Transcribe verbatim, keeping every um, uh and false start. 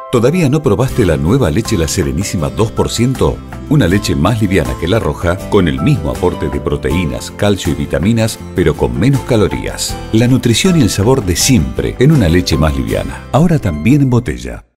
¿Todavía no probaste la nueva leche La Serenísima dos por ciento? Una leche más liviana que la roja, con el mismo aporte de proteínas, calcio y vitaminas, pero con menos calorías. La nutrición y el sabor de siempre en una leche más liviana. Ahora también en botella.